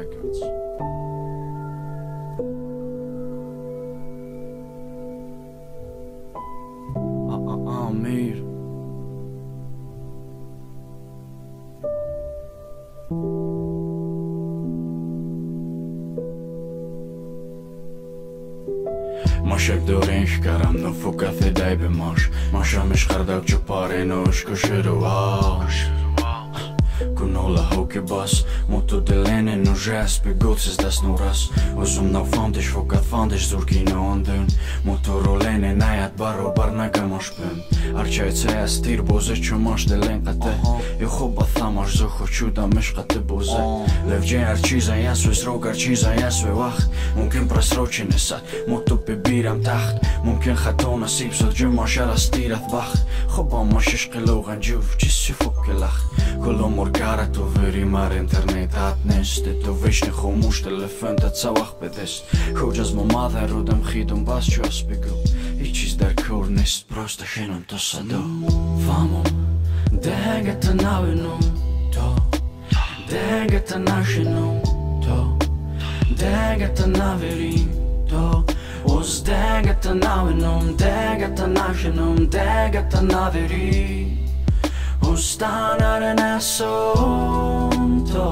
Records. Amir. Mashak doreen shkaram no fuka thedai bemash Mashamish khardak chupareno shkoshiruash Kunola hoke bas Moto delene no jas Begoces das no ras Uzum na fandish foka fandish zurkina ondun Motorolene najat baro barnaga moshpem Arçayt sayas tir boze chumash delen qate Yo khoba thamash zo хочу da mishqate boze Levje archiza yaswe srog archiza yaswe wacht Mumkin prasrochi nesat Moto bebiram taht Mumkin khato nasib sod juma sharas tirat bacht Khoba mashish qilogan juf Jissi fokke lacht Kullo morgara to veri mar internet hat neste To vishne khomush telefon dat sawakh bedes Khojas mo madhe rodem khidum bas chos begu Hiç dar kor nest prosta shenon to sado Famom Deget navinum to Deget nashinum to Deget naverim to Uz deget navinum Deget nashinum Deget naverim Ustanare nesum to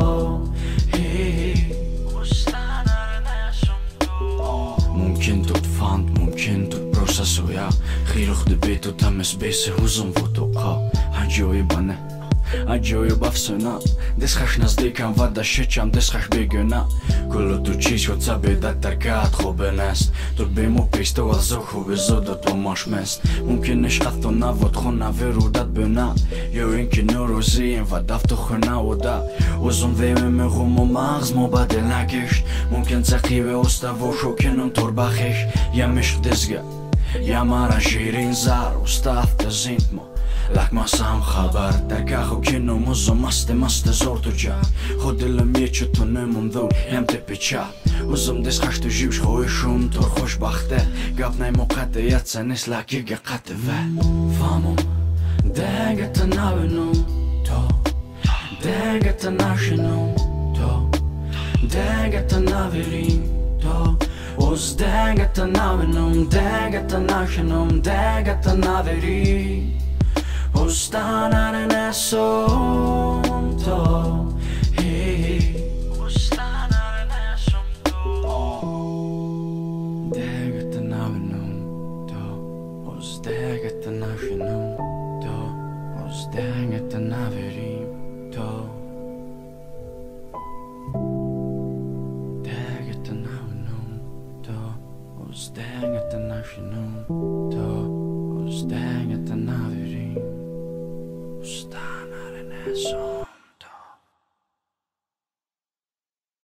Ustanare nesum to Mumkin tot fand, mumkin tot procesuja Giroch de beto tames bese huzum votoqa Hajoy bane Ajoy bafsuna Deschash nazdikam vada shecham deschash beguna Kullu tu chish hot sabeda tarkat khobenast Turbimo pisto azochu bezodo to mash mest Mumkin nesh qatto navot khona verudat bena Yo inki norozien vadafto khona oda Uzum veme me ghumo magz mobadel nagesh Mumkin tsaqive ostavo shokenon torbakhish Yamish dezga Yamara shirin zar ustaf tazintmo Lak ma sam khabar Darga khu kino muzo maste zor tu ja Khodilem yechu tu nemum dhul Jem te pechat Uzum des khash tu jibsh khoy shum Tor khoshbakhte Gapnay muqate yatsanis lak yige qate ve Famum Deget navinum to Deget nashinum to Deget navirim to Uz deget navinum Deget nashinum Deget navirim Ustanare nesum to Ustanare nesum to Deget navinum to Uz deget nashinum to Uz deget navirim to Deget navinum to Uz deget nashinum to Uz deget navirim Ustanare nesum